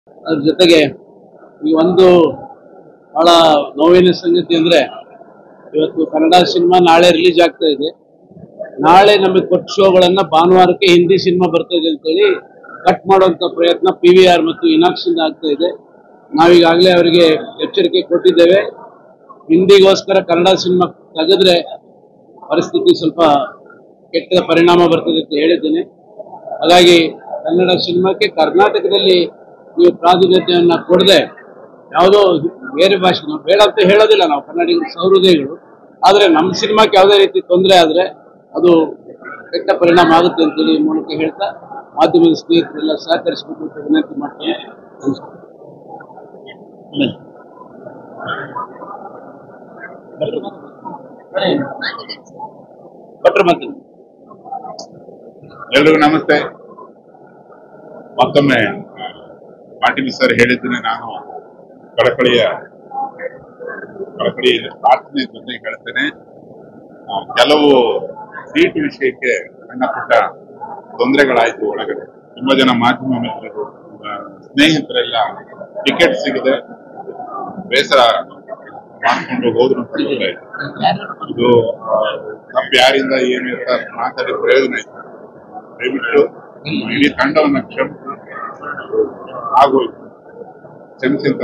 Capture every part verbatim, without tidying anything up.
ಅದ್ರ ಜೊತೆಗೆ ಈ ಒಂದು ಬಹಳ ನೋವಿನ ಸಂಗತಿ ಅಂದ್ರೆ ಇವತ್ತು ಕನ್ನಡ ಸಿನಿಮಾ ನಾಳೆ ರಿಲೀಸ್ ಆಗ್ತಾ ಇದೆ. ನಾಳೆ ನಮಗೆ ಕೊಟ್ಟ ಶೋಗಳನ್ನ ಭಾನುವಾರಕ್ಕೆ ಹಿಂದಿ ಸಿನಿಮಾ ಬರ್ತಾ ಇದೆ ಅಂತೇಳಿ ಕಟ್ ಮಾಡುವಂತ ಪ್ರಯತ್ನ ಪಿ ವಿ ಆರ್ ಮತ್ತು ಇನಾಕ್ಸ್ ಇಂದ ಆಗ್ತಾ ಇದೆ. ನಾವೀಗಾಗಲೇ ಅವರಿಗೆ ಎಚ್ಚರಿಕೆ ಕೊಟ್ಟಿದ್ದೇವೆ. ಹಿಂದಿಗೋಸ್ಕರ ಕನ್ನಡ ಸಿನಿಮಾ ತೆಗೆದ್ರೆ ಪರಿಸ್ಥಿತಿ ಸ್ವಲ್ಪ ಕೆಟ್ಟ ಪರಿಣಾಮ ಬರ್ತದೆ ಅಂತ ಹೇಳಿದ್ದೇನೆ. ಹಾಗಾಗಿ ಕನ್ನಡ ಸಿನಿಮಾಕ್ಕೆ ಕರ್ನಾಟಕದಲ್ಲಿ ನೀವು ಪ್ರಾಧಾನ್ಯತೆಯನ್ನ ಕೊಡದೆ ಯಾವುದೋ ಬೇರೆ ಭಾಷೆ ನಾವು ಬೇಡ ಅಂತ ಹೇಳೋದಿಲ್ಲ, ನಾವು ಕನ್ನಡಿಗರು ಸಹೃದಯಿಗಳು. ಆದರೆ ನಮ್ಮ ಸಿನಿಮಾಕ್ಕೆ ಯಾವುದೇ ರೀತಿ ತೊಂದರೆ ಆದರೆ ಅದು ಕೆಟ್ಟ ಪರಿಣಾಮ ಆಗುತ್ತೆ ಅಂತೇಳಿ ಈ ಮೂಲಕ ಹೇಳ್ತಾ ಮಾಧ್ಯಮದ ಸ್ನೇಹಿತರೆಲ್ಲ ಸಹಕರಿಸಬೇಕು ಅಂತ ವಿನಂತಿ ಮಾಡ್ತೀನಿ. ಭಟ್ರು ಮತ್ತೆ ಎಲ್ರಿಗೂ ನಮಸ್ತೆ. ಮತ್ತೊಮ್ಮೆ ಪಾಟೀಲ್ ಸರ್ ಹೇಳಿದ್ರೆ ನಾನು ಕಳಕಳಿಯ ಕಳಕಳಿ ಪ್ರಾರ್ಥನೆ ಜೊತೆ ಹೇಳ್ತೇನೆ. ಕೆಲವು ಸೀಟ್ ವಿಷಯಕ್ಕೆ ಸಣ್ಣ ಪುಟ್ಟ ತೊಂದರೆಗಳಾಯ್ತು ಒಳಗಡೆ. ತುಂಬಾ ಜನ ಮಾಧ್ಯಮ ಮಿತ್ರರು ಸ್ನೇಹಿತರೆಲ್ಲ ಟಿಕೆಟ್ ಸಿಗದೆ ಬೇಸರ ಮಾಡ್ಕೊಂಡು ಹೋದ್ರು ಅಂತ ಗೊತ್ತಾಯ್ತು. ಇದು ತಪ್ಪು ಯಾರಿಂದ ಏನು ಅಂತ ಮಾತಾಡಿ ಪ್ರಯೋಜನ ಇತ್ತು. ದಯವಿಟ್ಟು ಇಡೀ ತಂಡವನ್ನ ಕ್ಷಮಿಸಿ ಆಗೋಯ್ತು ಕ್ಷಮಿಸಿ ಅಂತ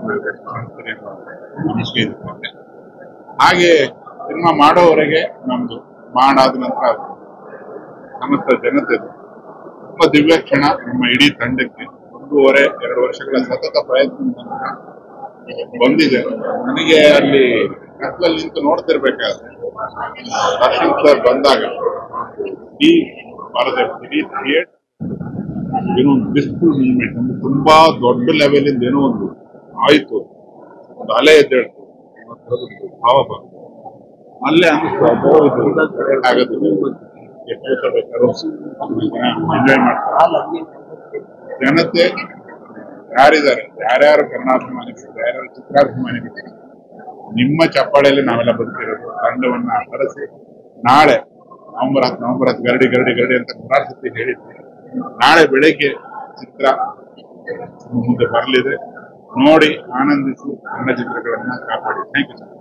ನಂಬಿಕೆ ಇರುತ್ತೆ. ಹಾಗೆ ಸಿನಿಮಾ ಮಾಡೋವರೆಗೆ ನಮ್ದು ಮಾಡಾದ ನಂತರ ಸಮಸ್ತ ಜನತೆ ತುಂಬಾ ದಿವ್ಯ ಕ್ಷಣ. ನಮ್ಮ ಇಡೀ ತಂಡಕ್ಕೆ ಒಂದೂವರೆ ಎರಡು ವರ್ಷಗಳ ಸತತ ಪ್ರಯತ್ನ ನಂತರ ಬಂದಿದೆ. ನನಗೆ ಅಲ್ಲಿ ಕತ್ಲಲ್ಲಿ ನಿಂತು ನೋಡ್ತಿರ್ಬೇಕಾದ್ರೆ ದರ್ಶನ್ ಸರ್ ಬಂದಾಗ ಈ ಬರದೆ ಇಡೀ ಥಿಯೇಟರ್ ಏನೋ ಒಂದು ಬ್ಲಿಸ್ಫುಲ್ ಮೂವ್ಮೆಂಟ್, ಅಂದ್ರೆ ತುಂಬಾ ದೊಡ್ಡ ಲೆವೆಲ್ ಇಂದ ಏನೋ ಒಂದು ಆಯ್ತು, ಒಂದು ಅಲೆ ಎದ್ದೇಳ್ತು, ಭಾವ ಬಂತು. ಅಲ್ಲೇ ಅನಿಸ್ತು ಆಗುತ್ತೆ ಎಷ್ಟು ವರ್ಷ ಬೇಕಾದ್ರೂ ಎಂಜಾಯ್ ಮಾಡ್ತಾರೆ. ಜನತೆ ಯಾರಿದ್ದಾರೆ, ಯಾರ್ಯಾರು ಕನ್ನಡಾಭಿಮಾನಿಗಳು, ಯಾರ್ಯಾರು ಚಿತ್ರಾಭಿಮಾನಿಗಳು, ನಿಮ್ಮ ಚಪ್ಪಾಳೆಯಲ್ಲಿ ನಾವೆಲ್ಲ ಬದುಕಿರೋದು. ತಂಡವನ್ನ ಕರೆಸಿ ನಾಳೆ ನವೆಂಬರ್ ಹತ್ತು ನವೆಂಬರ್ ಹತ್ತು ಗರಡಿ ಗರಡಿ ಗರಡಿ ಅಂತ ಮೂರಾರು ಸತಿ ಹೇಳಿದ್ವಿ. ನಾಳೆ ಬೆಳಗ್ಗೆ ಚಿತ್ರ ಮುಂದೆ ಬರಲಿದೆ. ನೋಡಿ ಆನಂದಿಸಿ ಕನ್ನಡ ಚಿತ್ರಗಳನ್ನ ಕಾಪಾಡಿ. Thank you sir.